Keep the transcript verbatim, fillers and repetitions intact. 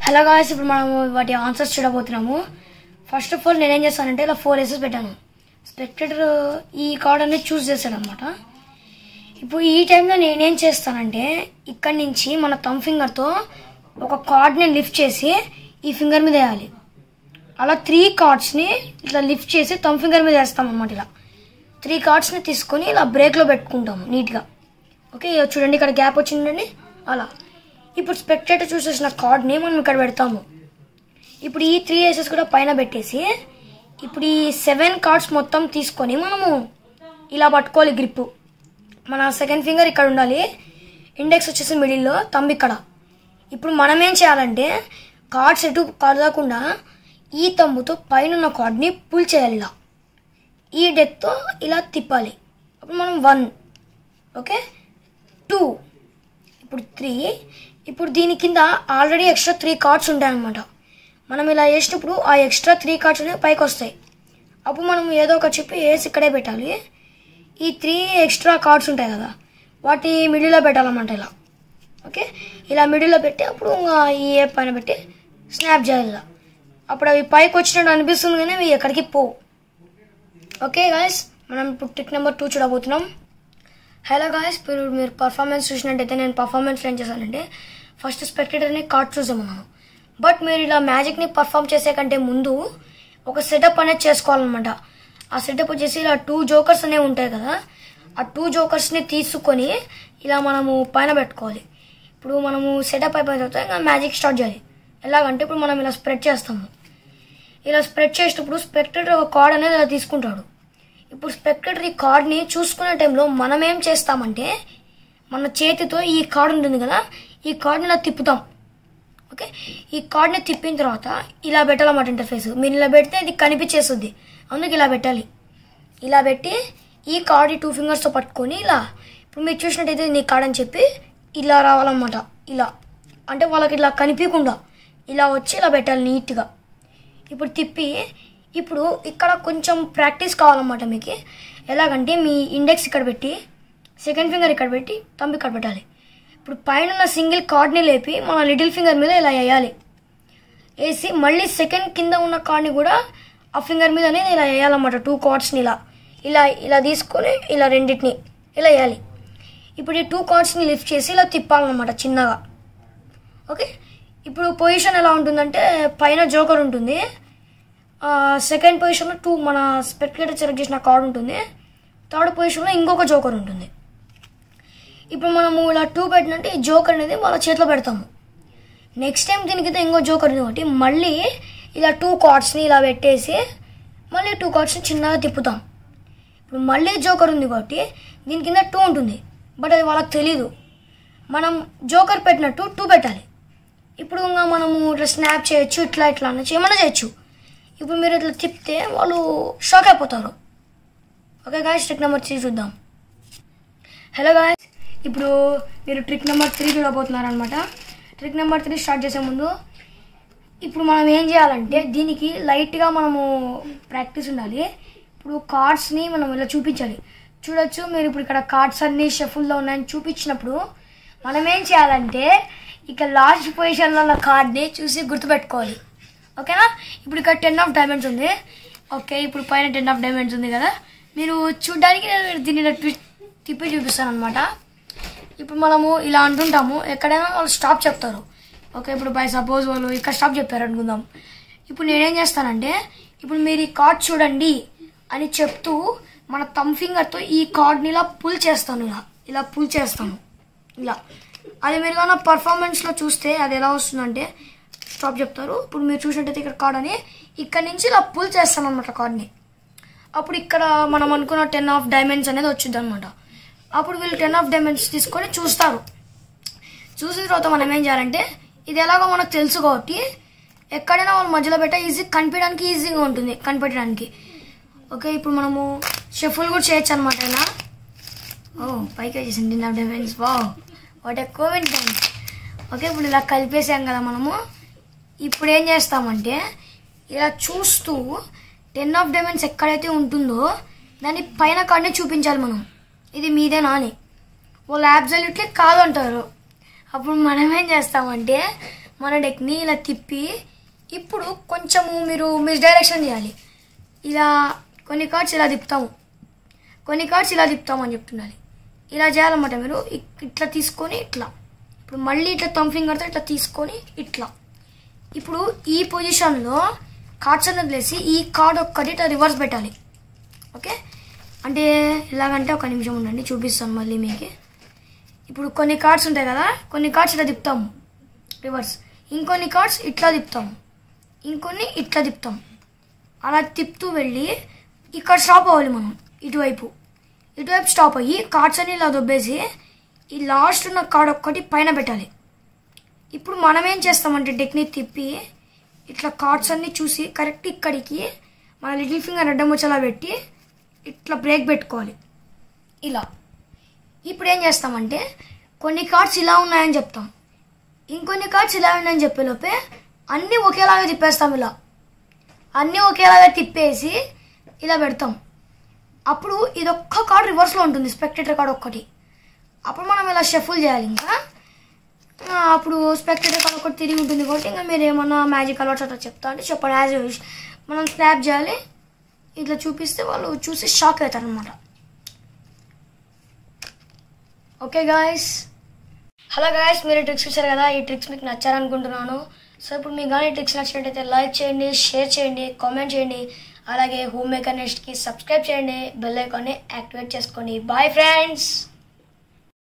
Hello guys, ఇప్పుడు మనం వాటి ఆన్సర్స్ చూడబోతున్నాము. ఫస్ట్ ఆఫ్ ఆల్ నేనేం చేస్తానంటే ఇలా ఫోర్ ఎసెస్ పెట్టాను. స్పెక్టేటర్ ఈ కార్డ్ అనేది చూస్ చేశాడు అనమాట. ఇప్పుడు ఈ టైంలో నేనేం చేస్తానంటే ఇక్కడి నుంచి మన థంబ్ ఫింగర్తో ఒక కార్డ్ని లిఫ్ట్ చేసి ఈ ఫింగర్ మీద వేయాలి. అలా త్రీ కార్డ్స్ని ఇట్లా లిఫ్ట్ చేసి థంబ్ ఫింగర్ మీద వేస్తాం అనమాట. ఇలా త్రీ కార్డ్స్ని తీసుకొని ఇలా బ్రేక్లో పెట్టుకుంటాము నీట్గా. ఓకే, చూడండి ఇక్కడ గ్యాప్ వచ్చిందండి. అలా ఇప్పుడు స్పెక్టేటర్ చూసేసిన కార్డ్ని మనం ఇక్కడ పెడతాము. ఇప్పుడు ఈ త్రీ ఏసెస్ కూడా పైన పెట్టేసి ఇప్పుడు ఈ సెవెన్ కార్డ్స్ మొత్తం తీసుకొని మనము ఇలా పట్టుకోవాలి. గ్రిప్ మన సెకండ్ ఫింగర్ ఇక్కడ ఉండాలి, ఇండెక్స్ వచ్చేసి మిడిల్లో, థంబ్ ఇక్కడ. ఇప్పుడు మనం ఏం చేయాలంటే కార్డ్స్ ఎటు కదలకుండా ఈ థంబ్తో పైన ఉన్న కార్డ్ని పుల్ చేయాలి. ఇలా ఈ డెక్తో ఇలా తిప్పాలి. అప్పుడు మనం వన్, ఓకే, టూ, ఇప్పుడు త్రీ. ఇప్పుడు దీని కింద ఆల్రెడీ ఎక్స్ట్రా త్రీ కార్డ్స్ ఉంటాయి అన్నమాట. మనం ఇలా వేసినప్పుడు ఆ ఎక్స్ట్రా త్రీ కార్డ్స్ అనేవి పైకి వస్తాయి. అప్పుడు మనం ఏదో ఒక చెప్పి వేసి ఇక్కడే పెట్టాలి. ఈ త్రీ ఎక్స్ట్రా కార్డ్స్ ఉంటాయి కదా, వాటి మిడిల్లో పెట్టాలన్నమాట. ఇలా ఓకే, ఇలా మిడిల్లో పెట్టి అప్పుడు ఈ ఏ పైన పెట్టి స్నాప్ చేయాలి. ఇలా అప్పుడు అవి పైకి వచ్చినట్టు అనిపిస్తుంది కానీ అవి ఎక్కడికి పోవు. ఓకే గాయస్, మనం ఇప్పుడు ట్రిక్ నెంబర్ టూ చూడబోతున్నాం. హలో గాయస్, మీరు మీరు పర్ఫార్మెన్స్ చూసినట్టయితే నేను పర్ఫార్మెన్స్లో ఏం చేశానంటే ఫస్ట్ స్పెక్టేటర్ని కార్డ్ చూసామన్నాను. బట్ మీరు ఇలా మ్యాజిక్ని పర్ఫామ్ చేసే కంటే ముందు ఒక సెటప్ అనేది చేసుకోవాలన్నమాట. ఆ సెటప్ వచ్చేసి ఇలా టూ జోకర్స్ అనేవి ఉంటాయి కదా, ఆ టూ జోకర్స్ని తీసుకొని ఇలా మనము పైన పెట్టుకోవాలి. ఇప్పుడు మనము సెటప్ అయిపోయిన తర్వాత ఇంకా మ్యాజిక్ స్టార్ట్ చేయాలి. ఎలాగంటే ఇప్పుడు మనం ఇలా స్ప్రెడ్ చేస్తాము. ఇలా స్ప్రెడ్ చేసేటప్పుడు స్పెక్టేటర్ ఒక కార్డ్ అనేది ఇలా తీసుకుంటాడు. ఇప్పుడు స్పెక్టేటర్ ఈ కార్డ్ని చూసుకునే టైంలో మనం ఏం చేస్తామంటే మన చేతితో ఈ కార్డ్ ఉంటుంది కదా, ఈ కార్డ్ని ఇలా తిప్పుతాం. ఓకే, ఈ కార్డ్ని తిప్పిన తర్వాత ఇలా పెట్టాలన్నమాట ఇంటర్ఫేస్. మీరు ఇలా పెడితే ఇది కనిపించేస్తుంది, అందుకు ఇలా పెట్టాలి. ఇలా పెట్టి ఈ కార్డ్ ఈ టూ ఫింగర్స్తో పట్టుకొని ఇలా ఇప్పుడు మీరు చూసినట్టయితే నీ కార్డ్ అని చెప్పి ఇలా రావాలన్నమాట. ఇలా అంటే వాళ్ళకి ఇలా కనిపించకుండా ఇలా వచ్చి ఇలా పెట్టాలి నీట్గా. ఇప్పుడు తిప్పి ఇప్పుడు ఇక్కడ కొంచెం ప్రాక్టీస్ కావాలన్నమాట మీకు. ఎలాగంటే మీ ఇండెక్స్ ఇక్కడ పెట్టి సెకండ్ ఫింగర్ ఇక్కడ పెట్టి థంబ్ ఇక్కడ పెట్టాలి. ఇప్పుడు పైన ఉన్న సింగిల్ కార్డ్ని లేపి మన లిటిల్ ఫింగర్ మీద ఇలా వేయాలి. వేసి మళ్ళీ సెకండ్ కింద ఉన్న కార్డ్ని కూడా ఆ ఫింగర్ మీద అనేది ఇలా వేయాలన్నమాట. టూ కార్డ్స్ని ఇలా ఇలా ఇలా తీసుకొని ఇలా రెండింటిని ఇలా వేయాలి. ఇప్పుడు ఈ టూ కార్డ్స్ని లిఫ్ట్ చేసి ఇలా తిప్పాలన్నమాట చిన్నగా. ఓకే, ఇప్పుడు పొజిషన్ ఎలా ఉంటుందంటే పైన జోకర్ ఉంటుంది, సెకండ్ పొజిషన్లో టూ మన స్పెక్టేటర్ సెలెక్ట్ చేసిన కార్డ్ ఉంటుంది, థర్డ్ పొజిషన్లో ఇంకొక జోకర్ ఉంటుంది. ఇప్పుడు మనము ఇలా టూ పెట్టినట్టు ఈ జోకర్ అనేది వాళ్ళ చేతిలో పెడతాము. నెక్స్ట్ టైం దీనికైతే ఇంకో జోకర్ ఉంది కాబట్టి మళ్ళీ ఇలా టూ కార్డ్స్ని ఇలా పెట్టేసి మళ్ళీ టూ కార్డ్స్ని చిన్నగా తిప్పుతాం. ఇప్పుడు మళ్ళీ జోకర్ ఉంది కాబట్టి దీని కింద టూ ఉంటుంది, బట్ అది వాళ్ళకి తెలీదు. మనం జోకర్ పెట్టినట్టు టూ పెట్టాలి. ఇప్పుడు ఇంకా మనము ఇట్లా స్నాప్ చేయొచ్చు, ఇట్లా ఇట్లా అనొచ్చు, ఏమన్నా చేయొచ్చు. ఇప్పుడు మీరు ఇట్లా తిప్పితే వాళ్ళు షాక్ అయిపోతారు. Okay guys, trick number three చూద్దాం. హలో గాయస్, ఇప్పుడు మీరు ట్రిక్ నెంబర్ త్రీ చూడబోతున్నారు అనమాట. ట్రిక్ నెంబర్ త్రీ స్టార్ట్ చేసే ముందు ఇప్పుడు మనం ఏం చేయాలంటే దీనికి లైట్గా మనము ప్రాక్టీస్ ఉండాలి. ఇప్పుడు కార్డ్స్ని మనం ఇలా చూపించాలి. చూడొచ్చు మీరు ఇప్పుడు ఇక్కడ కార్డ్స్ అన్నీ షఫుల్లో ఉన్నాయని చూపించినప్పుడు మనం ఏం చేయాలంటే ఇక లాస్ట్ పొజిషన్లో ఉన్న కార్డ్ని చూసి గుర్తుపెట్టుకోవాలి. ఓకేనా, ఇప్పుడు ఇక్కడ టెన్ ఆఫ్ డైమండ్స్ ఉంది. ఓకే, ఇప్పుడు పైన టెన్ ఆఫ్ డైమండ్స్ ఉంది కదా, మీరు చూడడానికి నేను దీన్ని తిప్పి చూపిస్తాను అనమాట. ఇప్పుడు మనము ఇలా అంటుంటాము, ఎక్కడైనా వాళ్ళు స్టాప్ చెప్తారు. ఓకే, ఇప్పుడు బై సపోజ్ వాళ్ళు ఇక్కడ స్టాప్ చెప్పారు అనుకుందాం. ఇప్పుడు నేనేం చేస్తానంటే ఇప్పుడు మీరు ఈ కార్డ్ చూడండి అని చెప్తూ మన థంబ్ ఫింగర్తో ఈ కార్డ్ని ఇలా పుల్ చేస్తాను. ఇలా ఇలా పుల్ చేస్తాను ఇలా. అది మీరు కానీ పర్ఫార్మెన్స్లో చూస్తే అది ఎలా వస్తుందంటే స్టాప్ చెప్తారు. ఇప్పుడు మీరు చూసినట్టయితే ఇక్కడ కార్డ్ అని ఇక్కడ నుంచి ఇలా పుల్ చేస్తాను అనమాట కార్డ్ని. అప్పుడు ఇక్కడ మనం అనుకున్న టెన్ ఆఫ్ డైమండ్స్ అనేది వచ్చింది అనమాట. అప్పుడు వీళ్ళు టెన్ ఆఫ్ డైమండ్స్ తీసుకొని చూస్తారు. చూసిన తర్వాత మనం ఏం చేయాలంటే ఇది ఎలాగో మనకు తెలుసు కాబట్టి ఎక్కడైనా వాళ్ళ మధ్యలో పెట్టా ఈజీ కనిపించడానికి ఈజీగా ఉంటుంది కనిపెట్టడానికి. ఓకే, ఇప్పుడు మనము షఫుల్ కూడా చేయొచ్చు అనమాట. ఇలా ఓ పైకి వచ్చేసింది ten of diamonds. Wha what a coincidence. Okay, ఇప్పుడు ఇలా కలిపేసాం కదా మనము. ఇప్పుడు ఏం చేస్తామంటే ఇలా చూస్తూ టెన్ ఆఫ్ డైమండ్స్ ఎక్కడైతే ఉంటుందో దాన్ని పైన కార్డ్ని చూపించాలి మనం, ఇది మీదేనా అని. వాళ్ళు అబ్సల్యూట్లీ కాదు అంటారు. అప్పుడు మనం ఏం చేస్తామంటే మన డెక్ని ఇలా తిప్పి ఇప్పుడు కొంచెము మీరు మిస్ డైరెక్షన్ చేయాలి. ఇలా కొన్ని కార్డ్స్ ఇలా తిప్పుతాము, కొన్ని కార్డ్స్ ఇలా తిప్పుతాము అని చెప్తుండాలి. ఇలా చేయాలన్నమాట. మీరు ఇట్లా తీసుకొని ఇట్లా, ఇప్పుడు మళ్ళీ ఇట్లా థంబ్ ఫింగర్తో ఇట్లా తీసుకొని ఇట్లా. ఇప్పుడు ఈ పొజిషన్లో కార్డ్స్ అన్నది వదిలేసి ఈ కార్డ్ ఒక్కటి ఇట్లా రివర్స్ పెట్టాలి. ఓకే, అంటే ఎలాగంటే ఒక నిమిషం ఉండండి, చూపిస్తాను మళ్ళీ మీకు. ఇప్పుడు కొన్ని కార్డ్స్ ఉంటాయి కదా, కొన్ని కార్డ్స్ ఇట్లా తిప్పుతాము రివర్స్, ఇంకొన్ని కార్డ్స్ ఇట్లా తిప్పుతాము, ఇంకొన్ని ఇట్లా తిప్పుతాం. అలా తిప్పుతూ వెళ్ళి ఇక్కడ స్టాప్ అవ్వాలి మనం. ఇటువైపు ఇటువైపు స్టాప్ అయ్యి కార్డ్స్ అన్ని ఇలా దొబ్బేసి ఈ లాస్ట్ ఉన్న కార్డ్ ఒక్కటి పైన పెట్టాలి. ఇప్పుడు మనం ఏం చేస్తామంటే డెక్ని తిప్పి ఇట్లా కార్డ్స్ అన్ని చూసి కరెక్ట్ ఇక్కడికి మన లిటిల్ ఫింగర్ అడ్డం వచ్చేలా పెట్టి ఇట్లా బ్రేక్ పెట్టుకోవాలి ఇలా. ఇప్పుడు ఏం చేస్తామంటే కొన్ని కార్డ్స్ ఇలా ఉన్నాయని చెప్తాం, ఇంకొన్ని కార్డ్స్ ఇలా ఉన్నాయని చెప్పేలోపే అన్నీ ఒకేలాగా తిప్పేస్తాం. ఇలా అన్నీ ఒకేలాగా తిప్పేసి ఇలా పెడతాం. అప్పుడు ఇదొక్క కార్డ్ రివర్స్లో ఉంటుంది, స్పెక్టేటర్ కార్డ్ ఒక్కటి. అప్పుడు మనం ఇలా షఫుల్ చేయాలి. ఇంకా అప్పుడు స్పెక్టేటర్ కార్డ్ ఒకటి తిరిగి ఉంటుంది కాబట్టి ఇంకా మీరు ఏమన్నా మ్యాజిక్ అలవాట్స్ అట్లా చెప్తా అంటే చెప్పండి. యాజ్ యూజ్ మనం స్నాప్ చేయాలి, ఇట్లా చూపిస్తే వాళ్ళు చూసి షాక్ అవుతారు అనమాట. ఓకే గాయస్, హలో గాయస్, మీరు ట్రిక్స్ చూసారు కదా. ఈ ట్రిక్స్ మీకు నచ్చారనుకుంటున్నాను. సో ఇప్పుడు మీకు కానీ ట్రిక్స్ నచ్చినట్టయితే లైక్ చేయండి, షేర్ చేయండి, కామెంట్ చేయండి. అలాగే హోమ్ మేకర్ నెస్ట్కి సబ్స్క్రైబ్ చేయండి, బెల్ ఐకాన్ని యాక్టివేట్ చేసుకోండి. Bye friends.